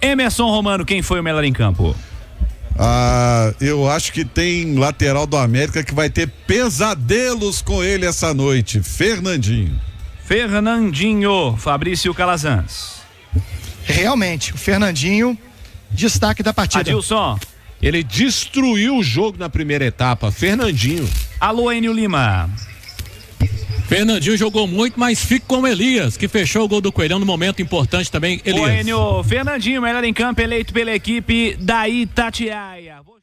Emerson Romano, quem foi o melhor em campo? Eu acho que tem lateral do América que vai ter pesadelos com ele essa noite, Fernandinho. Fabrício Calazans. Realmente, o Fernandinho, destaque da partida. Adilson. Ele destruiu o jogo na primeira etapa, Fernandinho. Alô, Enio Lima. Fernandinho jogou muito, mas fica com o Elias, que fechou o gol do Coelhão no momento importante também. Elias. Fernandinho, melhor em campo, eleito pela equipe da Itatiaia.